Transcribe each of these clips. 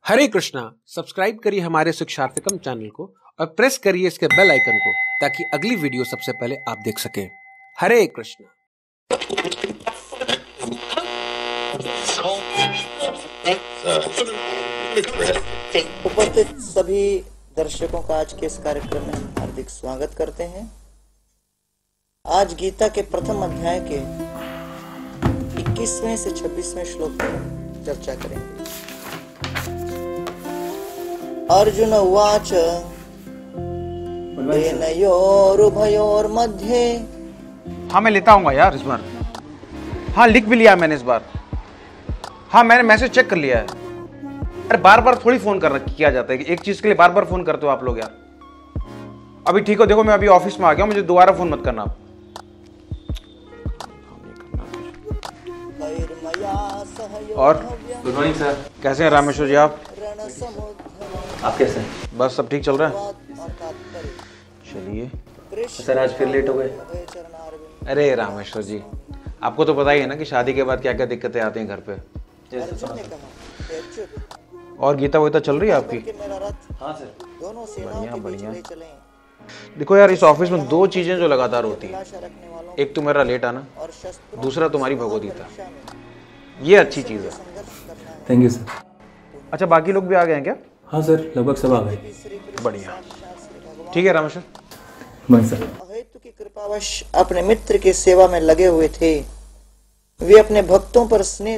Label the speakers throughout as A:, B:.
A: हरे Krishna. Subscribe करिए हमारे शिक्षार्थकम channel को और प्रेस करिए इसके बेल आइकन को ताकि अगली वीडियो सबसे पहले आप देख सकें। हरे कृष्णा।
B: उपस्थित सभी दर्शकों का आज के इस कार्यक्रम में हम हार्दिक स्वागत करते हैं। आज गीता के प्रथम अध्याय के 21वें से 26वें श्लोक पर चर्चा करेंगे। अर्जुन उवाच तेनयोरुभयोर्मध्ये।
C: हाँ मैं लेता हूँ यार इस बार। हाँ लिख भी लिया मैंने इस बार। हाँ मैंने मैसेज चेक कर लिया है। अरे बार बार थोड़ी फोन किया जाता है कि एक चीज के लिए बार बार फोन करते हो आप लोग यार। अभी ठीक हो, देखो मैं अभी ऑफिस में आ गया हूँ, मुझे दोबारा फोन मत करना आप। और
D: गुड मॉर्निंग सर।
C: कैसे हैं रामेश्वर जी आप
D: कैसे हैं?
C: बस सब ठीक चल रहा है। चलिए
D: सर आज फिर लेट हो गए।
C: अरे रामेश्वर जी आपको तो पता ही है ना कि शादी के बाद क्या क्या दिक्कतें आती हैं घर पे। और गीता वगीता चल रही है आपकी?
D: हाँ सर।
C: बढ़िया बढ़िया। देखो यार इस ऑफिस में दो चीजें जो लगातार होती हैं, एक तो मेरा लेट आना, दूसरा तुम्हारी भगवदगीता। ये अच्छी चीज है।
D: Thank you sir.
C: अच्छा बाकी लोग भी आ गए हैं क्या?
D: हाँ सर लगभग सब आ गए।
C: बढ़िया ठीक है रामेश्वर।
D: बन सर।
B: अहेतु की कृपावश अपने मित्र की सेवा में लगे हुए थे। वे अपने भक्तों पर स्नेह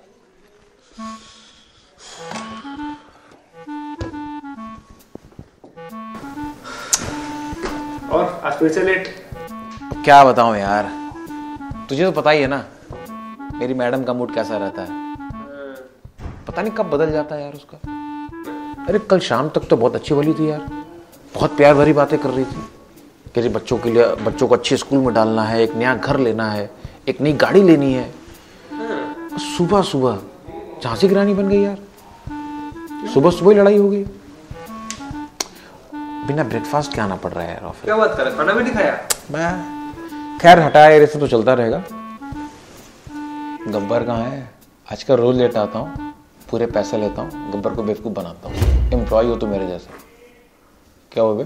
D: और आज फिर से लेट।
C: क्या बताऊं यार, तुझे तो पता ही है ना मेरी मैडम का मूड कैसा रहता है। पता नहीं कब बदल जाता है यार उसका। अरे कल शाम तक तो बहुत अच्छी वाली थी यार, बहुत प्यार भरी बातें कर रही थी कि बच्चों के लिए, बच्चों को अच्छे स्कूल में डालना है, एक नया घर लेना है, एक नई गाड़ी लेनी है। सुबह सुबह झांसी की रानी बन गई यार। सुबह सुबह ही लड़ाई हो गई। बिना ब्रेकफास्ट के आना पड़ रहा है यार ऑफिस।
D: क्या बात कर रहे, खाना भी नहीं खाया?
C: मैं खैर हटाया यार, ऐसे तो चलता रहेगा। गब्बर कहाँ है? आजकल रोज लेट आता हूँ, पूरे पैसे लेता हूँ, गब्बर को बेवकूफ बनाता हूँ। एम्प्लॉय हो तो मेरे जैसे। क्या हो बे?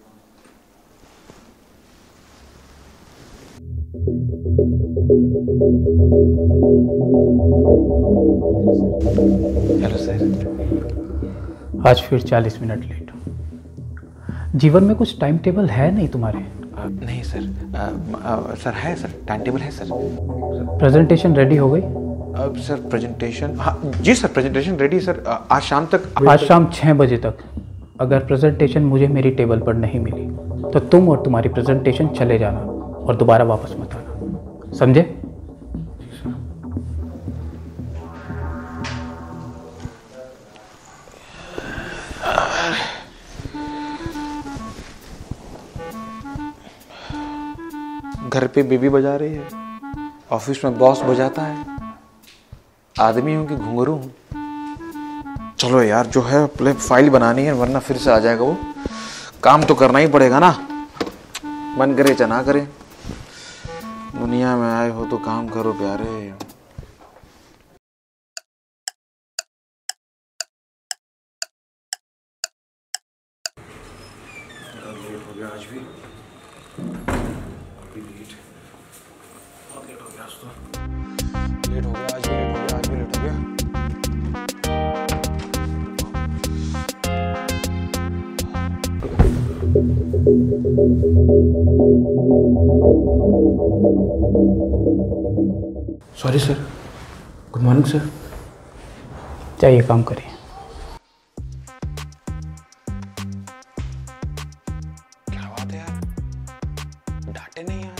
C: Hello sir.
E: आज फिर 40 मिनट लेट। जीवन में कुछ टाइम टेबल है नहीं तुम्हारे?
C: नहीं सर। सर है सर, टाइम टेबल है सर।
E: प्रेजेंटेशन रेडी हो गई?
C: सर प्रेजेंटेशन, हाँ जी सर प्रेजेंटेशन रेडी सर। आज शाम तक,
E: आज शाम 6 बजे तक अगर प्रेजेंटेशन मुझे मेरी टेबल पर नहीं मिली तो तुम और तुम्हारी प्रेजेंटेशन चले जाना और दोबारा वापस मत आना, समझे?
C: घर पे बेबी बजा रही है, ऑफिस में बॉस बजाता है, आदमी हूं कि घुंघरू हूं। चलो यार जो है पहले फाइल बनानी है वरना फिर से आ जाएगा वो। काम तो करना ही पड़ेगा ना, मन करे चाहे ना करे। दुनिया में आए हो तो काम करो प्यारे। आज भी लेट हो गया, आज भी लेट हो गया, आज भी लेट हो गया। Sorry sir. Good morning sir.
E: चाहिए काम करिए।
C: क्या बात है यार, डांटे नहीं आज।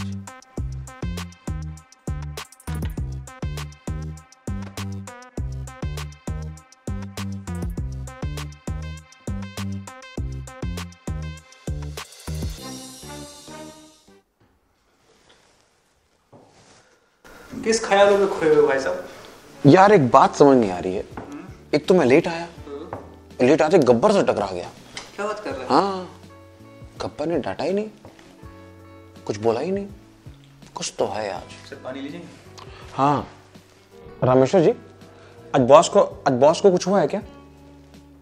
D: किस ख्यालों में खोए हुए भाई साहब?
C: यार एक बात समझ नहीं आ रही है। एक तो मैं लेट आया, लेट आते गब्बर से टकरा गया।
D: क्या बात कर रहे हैं?
C: हाँ गब्बर ने डांटा ही नहीं, कुछ बोला ही नहीं। कुछ तो है आज।
D: सर पानी लीजिए।
C: हाँ रामेश्वर जी, आज बॉस को कुछ हुआ है क्या?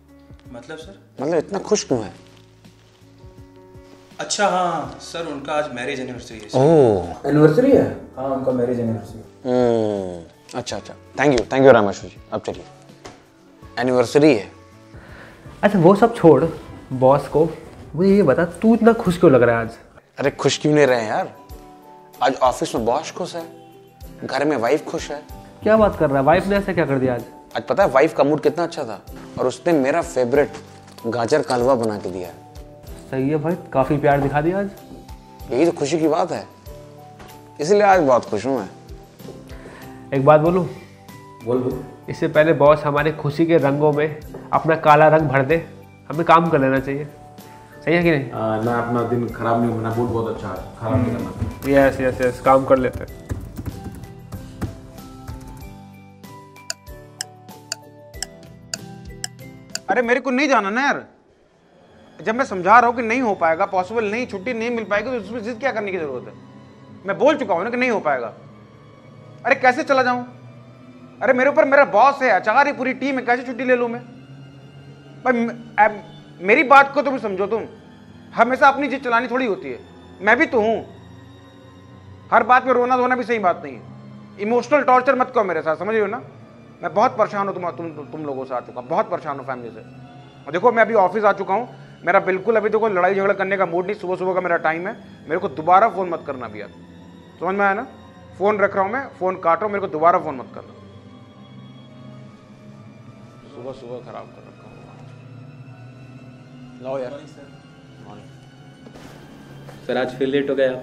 D: मतलब सर?
C: मतलब इतना खुश क्यों है?
D: अच्छा हाँ सर, उनका आज मैरिज एनिवर्सरी है।
C: ओह
A: एनिवर्सरी है?
D: हाँ उनका मैरिज एनिवर्सरी।
C: अच्छा अच्छा, थैंक यू रामेश्वर जी। अब चलिए, एनिवर्सरी है।
F: अच्छा वो सब छोड़, बॉस को मुझे ये बता, तू इतना खुश क्यों लग रहा है आज?
C: अरे खुश क्यों नहीं रहे यार, आज ऑफिस में बॉस खुश है, घर में वाइफ खुश है।
F: क्या बात कर रहा है? वाइफ ने ऐसा क्या कर दिया आज?
C: आज पता है वाइफ का मूड कितना अच्छा था, और उसने मेरा फेवरेट गाजर का हलवा बना के दिया।
F: सही है भाई, काफी प्यार दिखा दिया आज।
C: यही तो खुशी की बात है, इसलिए आज बहुत खुश हूँ मैं।
F: एक बात बोलूं?
A: बोल।
F: इससे पहले बॉस हमारे खुशी के रंगों में अपना काला रंग भर दे, हमें काम कर लेना चाहिए। सही है कि नहीं?
A: ना अपना दिन खराब नहीं होना, मूड बहुत अच्छा है, खराब नहीं करना।
F: यस यस यस, काम कर लेते हैं।
C: अरे मेरे को नहीं जाना ना यार, जब मैं समझा रहा हूँ कि नहीं हो पाएगा, पॉसिबल नहीं, छुट्टी नहीं मिल पाएगी, तो उसमें जिद क्या करने की जरूरत है? मैं बोल चुका हूँ ना कि नहीं हो पाएगा। अरे कैसे चला जाऊँ? अरे मेरे ऊपर मेरा बॉस है, अचार ही पूरी टीम है, कैसे छुट्टी ले लूँ मैं? भाई मेरी बात को तो भी समझो, तुम हमेशा अपनी जिद चलानी थोड़ी होती है, मैं भी तो हूँ। हर बात में रोना धोना भी सही बात नहीं है। इमोशनल टॉर्चर मत करो मेरे साथ, समझ रहे हो ना? मैं बहुत परेशान हूँ तुम लोगों से आ चुका, बहुत परेशान हूँ फैमिली से। और देखो मैं अभी ऑफिस आ चुका हूँ, मेरा बिल्कुल अभी तो कोई लड़ाई झगड़ा करने का मूड नहीं, सुबह सुबह का मेरा टाइम है। मेरे को दोबारा फ़ोन मत करना भी यार, समझ में आया ना? फ़ोन रख रहा हूँ मैं, फ़ोन काट रहा हूँ, मेरे को दोबारा फ़ोन मत करना। सुबह सुबह खराब कर रखा हूँ। लाओ यार।
D: सर आज फिर लेट हो गया।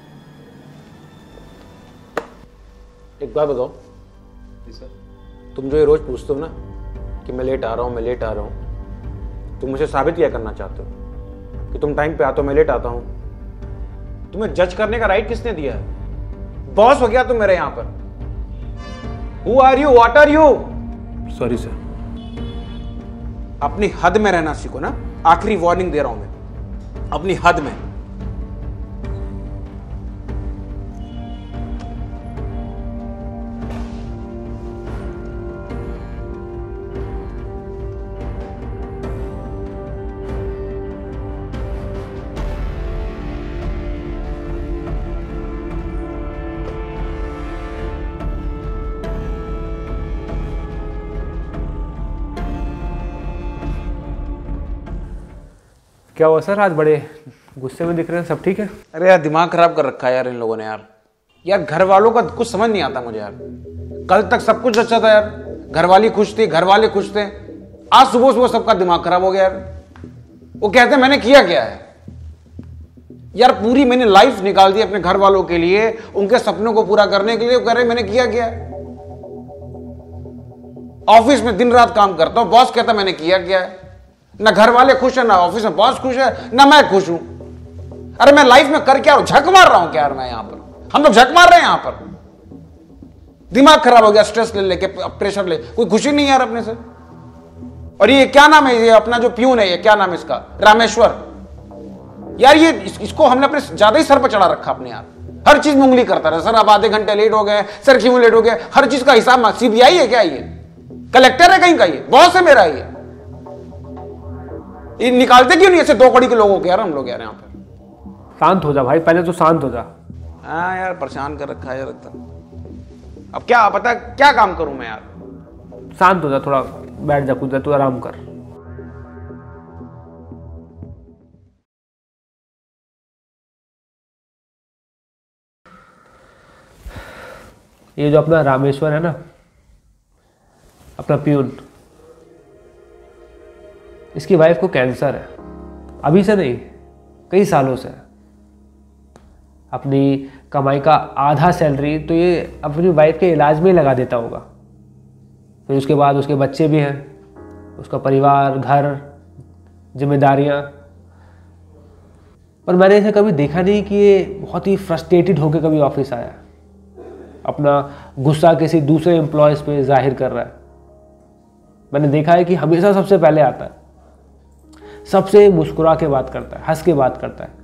C: एक बात बताओ,
D: जी सर।
C: तुम जो ये रोज पूछते हो ना कि मैं लेट आ रहा हूँ, तुम मुझे साबित क्या करना चाहते हो कि तुम टाइम पे आते हो, मैं लेट आता हूँ? तुम्हें जज करने का राइट किसने दिया है? बॉस हो गया तुम मेरे यहां पर। Who are you, what are you?
A: Sorry sir.
C: अपनी हद में रहना सीखो ना, आखिरी वार्निंग दे रहा हूं मैं, अपनी हद में।
F: क्या हुआ सर, आज बड़े गुस्से में दिख रहे हैं, सब ठीक है?
C: अरे यार दिमाग खराब कर रखा है यार इन लोगों ने यार घर वालों का कुछ समझ नहीं आता मुझे यार। कल तक सब कुछ अच्छा था यार, घरवाली खुश थी, घर वाले खुश थे, आज सुबह सुबह सबका दिमाग खराब हो गया यार। वो कहते हैं मैंने किया क्या है यार? पूरी मैंने लाइफ निकाल दी अपने घर वालों के लिए, उनके सपनों को पूरा करने के लिए। वो कह रहे मैंने किया क्या? ऑफिस में दिन रात काम करता हूं, बॉस कहता मैंने किया क्या है? ना घर वाले खुश है, ना ऑफिस में बॉस खुश है, ना मैं खुश हूं। अरे मैं लाइफ में कर क्या रहा हूं? झक मार रहा हूं क्या यार मैं यहां पर? हम लोग झक मार रहे हैं यहां पर। दिमाग खराब हो गया, स्ट्रेस ले लेके, प्रेशर ले, कोई खुशी नहीं यार अपने से। और ये क्या नाम है, ये अपना जो प्यून है, ये क्या नाम है इसका? रामेश्वर यार। ये इसको हमने अपने ज्यादा ही सर पर चढ़ा रखा अपने यार। हर चीज में उंगली करता रहा, सर आप आधे घंटे लेट हो गए, सर क्यों लेट हो गए, हर चीज का हिसाब। सीबीआई है क्या ये? कलेक्टर है कहीं का? ये बॉस है मेरा ये निकालते क्यों नहीं ऐसे दो कड़ी के लोगों के यार हम लोग यार यहाँ पर?
F: शांत हो जा भाई, पहले तो शांत हो जा।
C: हाँ यार परेशान कर रखा है यार। अब क्या पता क्या काम करूं मैं यार?
F: शांत हो जा, थोड़ा बैठ जा, कूद जा, तू आराम कर। ये जो अपना रामेश्वर है ना, अपना प्यून, इसकी वाइफ को कैंसर है। अभी से नहीं, कई सालों से। अपनी कमाई का आधा सैलरी तो ये अपनी वाइफ के इलाज में ही लगा देता होगा। फिर उसके बाद उसके बच्चे भी हैं, उसका परिवार, घर, जिम्मेदारियां। पर मैंने इसे कभी देखा नहीं कि ये बहुत ही फ्रस्ट्रेटेड होकर कभी ऑफिस आया, अपना गुस्सा किसी दूसरे एम्प्लॉयज़ पे जाहिर कर रहा है। मैंने देखा है कि हमेशा सबसे पहले आता है, सबसे मुस्कुरा के बात करता है, हंस के बात करता है,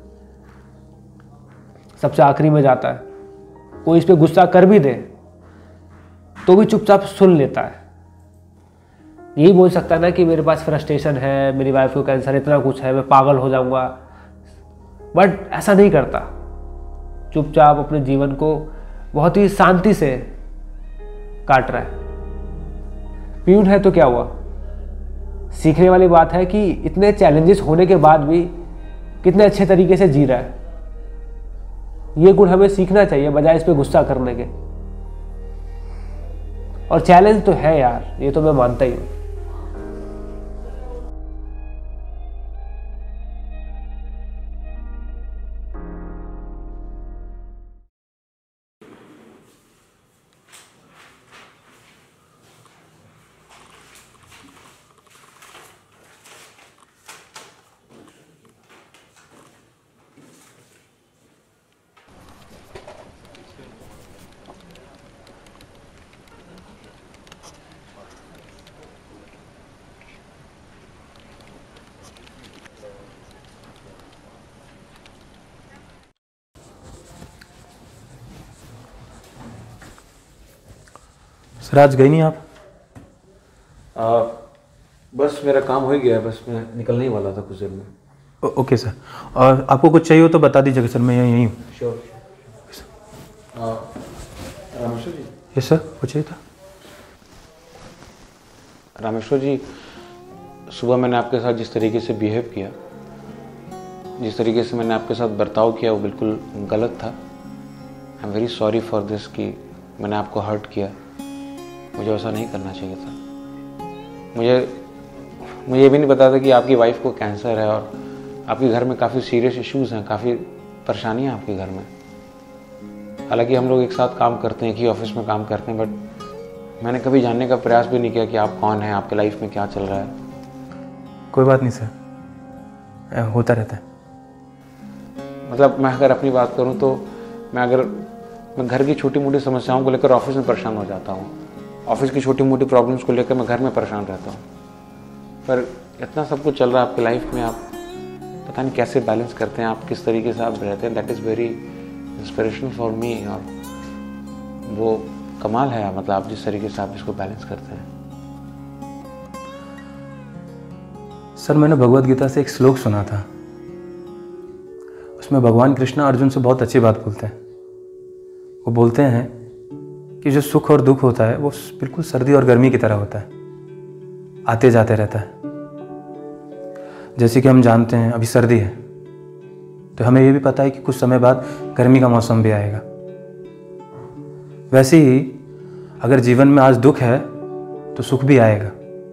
F: सबसे आखिरी में जाता है। कोई इस पे गुस्सा कर भी दे तो भी चुपचाप सुन लेता है। यही बोल सकता ना कि मेरे पास फ्रस्ट्रेशन है, मेरी वाइफ को कैंसर, इतना कुछ है, मैं पागल हो जाऊंगा, बट ऐसा नहीं करता। चुपचाप अपने जीवन को बहुत ही शांति से काट रहा है। प्यून है तो क्या हुआ? सीखने वाली बात है कि इतने चैलेंजेस होने के बाद भी कितने अच्छे तरीके से जी रहा है। ये गुण हमें सीखना चाहिए बजाय इस पे गुस्सा करने के। और चैलेंज तो है यार, ये तो मैं मानता ही हूँ।
G: सर आज गई नहीं आप?
C: बस मेरा काम हो ही गया है, बस मैं निकलने ही वाला था कुछ देर में।
G: Okay sir. और आपको कुछ चाहिए हो तो बता दीजिएगा सर, मैं यहीं हूँ।
C: Sure. Rameshwar ji.
G: Yes sir, कुछ चाहिए था?
C: रामेश्वर जी, सुबह मैंने आपके साथ जिस तरीके से बिहेव किया, जिस तरीके से मैंने आपके साथ बर्ताव किया, वो बिल्कुल गलत था। I am very sorry for this कि मैंने आपको हर्ट किया। मुझे ऐसा नहीं करना चाहिए था। मुझे ये भी नहीं पता था कि आपकी वाइफ को कैंसर है और आपके घर में काफ़ी सीरियस इश्यूज़ हैं, काफ़ी परेशानियाँ आपके घर में। हालांकि हम लोग एक साथ काम करते हैं, एक ही ऑफिस में काम करते हैं, बट मैंने कभी जानने का प्रयास भी नहीं किया कि आप कौन हैं, आपके लाइफ में क्या चल रहा है।
G: कोई बात नहीं सर, होता रहता है।
C: मतलब मैं अगर अपनी बात करूं तो मैं घर की छोटी मोटी समस्याओं को लेकर ऑफिस में परेशान हो जाता हूं। ऑफिस की छोटी मोटी प्रॉब्लम्स को लेकर मैं घर में परेशान रहता हूं। पर इतना सब कुछ चल रहा है आपकी लाइफ में, आप पता नहीं कैसे बैलेंस करते हैं, आप किस तरीके से आप रहते हैं। That is very inspirational for me. और वो कमाल है, मतलब आप जिस तरीके से आप इसको बैलेंस करते हैं।
G: सर मैंने भगवत गीता से एक श्लोक सुना था, उसमें भगवान कृष्ण अर्जुन से बहुत अच्छी बात बोलते हैं। वो बोलते हैं कि जो सुख और दुख होता है वो बिल्कुल सर्दी और गर्मी की तरह होता है, आते जाते रहता है। जैसे कि हम जानते हैं अभी सर्दी है, तो हमें ये भी पता है कि कुछ समय बाद गर्मी का मौसम भी आएगा। वैसे ही अगर जीवन में आज दुख है तो सुख भी आएगा।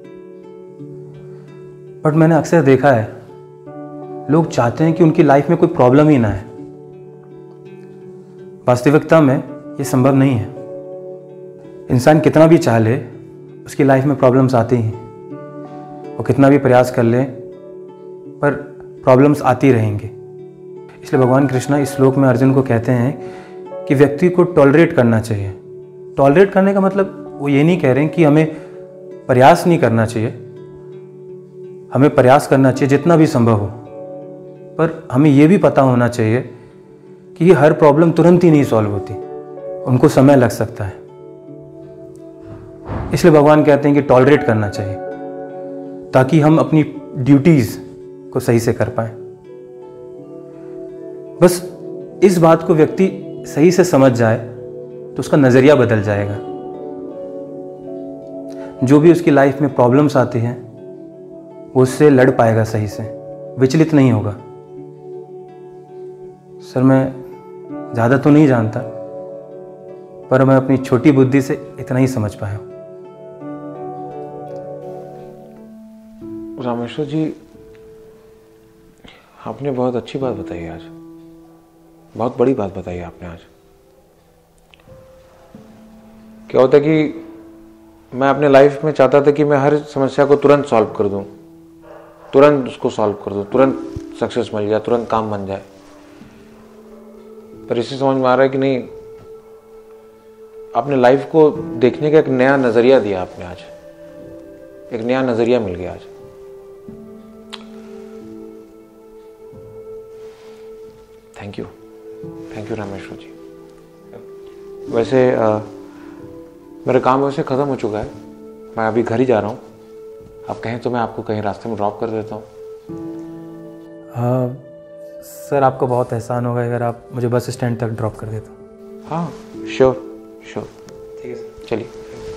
G: बट मैंने अक्सर देखा है लोग चाहते हैं कि उनकी लाइफ में कोई प्रॉब्लम ही ना है। वास्तविकता में ये संभव नहीं है। इंसान कितना भी चाह ले, उसकी लाइफ में प्रॉब्लम्स आती ही हैं। वो कितना भी प्रयास कर ले, पर प्रॉब्लम्स आती रहेंगी। इसलिए भगवान कृष्णा इस श्लोक में अर्जुन को कहते हैं कि व्यक्ति को टॉलरेट करना चाहिए। टॉलरेट करने का मतलब वो ये नहीं कह रहे हैं कि हमें प्रयास नहीं करना चाहिए, हमें प्रयास करना चाहिए जितना भी संभव हो, पर हमें ये भी पता होना चाहिए कि ये हर प्रॉब्लम तुरंत ही नहीं सॉल्व होती, उनको समय लग सकता है। इसलिए भगवान कहते हैं कि टॉलरेट करना चाहिए ताकि हम अपनी ड्यूटीज को सही से कर पाएं। बस इस बात को व्यक्ति सही से समझ जाए तो उसका नजरिया बदल जाएगा। जो भी उसकी लाइफ में प्रॉब्लम्स आती हैं वो उससे लड़ पाएगा, सही से विचलित नहीं होगा। सर मैं ज़्यादा तो नहीं जानता, पर मैं अपनी छोटी बुद्धि से इतना ही समझ पाया हूँ।
C: रामेश्वर जी, आपने बहुत अच्छी बात बताई आज, बहुत बड़ी बात बताई आपने आज। क्या होता है कि मैं अपने लाइफ में चाहता था कि मैं हर समस्या को तुरंत सॉल्व कर दूं, तुरंत उसको सॉल्व कर दूं, तुरंत सक्सेस मिल जाए, तुरंत काम बन जाए। पर इसे समझ में आ रहा है कि नहीं, अपने लाइफ को देखने का एक नया नजरिया दिया आपने आज, एक नया नजरिया मिल गया आज। Thank you Rameshwar ji. वैसे मेरा काम वैसे ख़त्म हो चुका है, मैं अभी घर ही जा रहा हूँ। आप कहें तो मैं आपको कहीं रास्ते में ड्रॉप कर देता हूँ।
G: हाँ सर, आपको बहुत एहसान होगा अगर आप मुझे बस स्टैंड तक ड्रॉप कर देते।
C: हाँ श्योर श्योर,
D: ठीक है सर।
C: चलिए।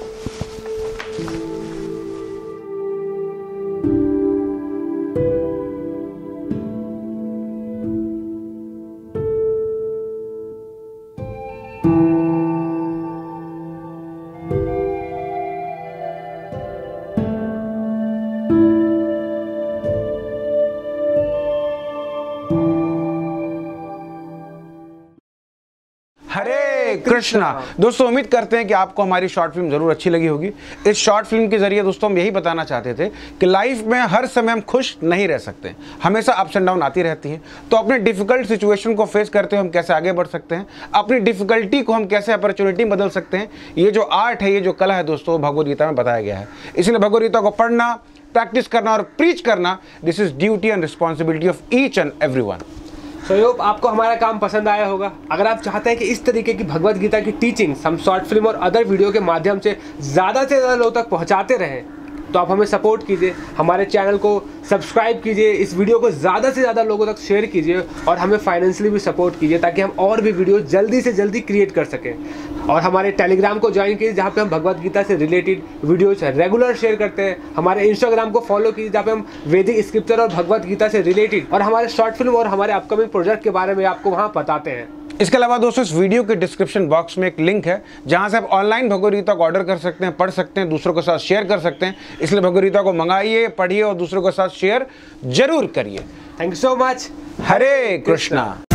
C: हरे कृष्णा। दोस्तों उम्मीद करते हैं कि आपको हमारी शॉर्ट फिल्म जरूर अच्छी लगी होगी। इस शॉर्ट फिल्म के जरिए दोस्तों हम यही बताना चाहते थे कि लाइफ में हर समय हम खुश नहीं रह सकते, हमेशा अप्स एंड डाउन आती रहती हैं। तो अपने डिफिकल्ट सिचुएशन को फेस करते हुए हम कैसे आगे बढ़ सकते हैं, अपनी डिफिकल्टी को हम कैसे अपॉर्चुनिटी में बदल सकते हैं, ये जो आर्ट है, ये जो कला है दोस्तों, भगवद गीता में बताया गया है। इसलिए भगवद गीता को पढ़ना, प्रैक्टिस करना और प्रीच करना, this is duty and responsibility of each and everyone.
F: So hope आपको हमारा काम पसंद आया होगा। अगर आप चाहते हैं कि इस तरीके की भगवद गीता की टीचिंग्स हम शॉर्ट फिल्म और अदर वीडियो के माध्यम से ज़्यादा लोगों तक पहुंचाते रहें, तो आप हमें सपोर्ट कीजिए, हमारे चैनल को सब्सक्राइब कीजिए, इस वीडियो को ज़्यादा से ज़्यादा लोगों तक शेयर कीजिए और हमें फाइनेंशियली भी सपोर्ट कीजिए ताकि हम और भी वीडियो जल्दी से जल्दी क्रिएट कर सकें। और हमारे टेलीग्राम को ज्वाइन कीजिए जहाँ पे हम भगवद गीता से रिलेटेड वीडियोज रेगुलर शेयर करते हैं। हमारे इंस्टाग्राम को फॉलो कीजिए जहाँ पे हम वैदिक स्क्रिप्चर और भगवद गीता से रिलेटेड और हमारे शॉर्ट फिल्म और हमारे अपकमिंग प्रोजेक्ट के बारे में आपको वहाँ बताते हैं।
C: इसके अलावा दोस्तों इस वीडियो के डिस्क्रिप्शन बॉक्स में एक लिंक है जहां से आप ऑनलाइन भगवद गीता को ऑर्डर कर सकते हैं, पढ़ सकते हैं, दूसरों के साथ शेयर कर सकते हैं। इसलिए भगवद गीता को मंगाइए, पढ़िए और दूसरों के साथ शेयर जरूर करिए।
F: Thank you so much.
C: Hare Krishna.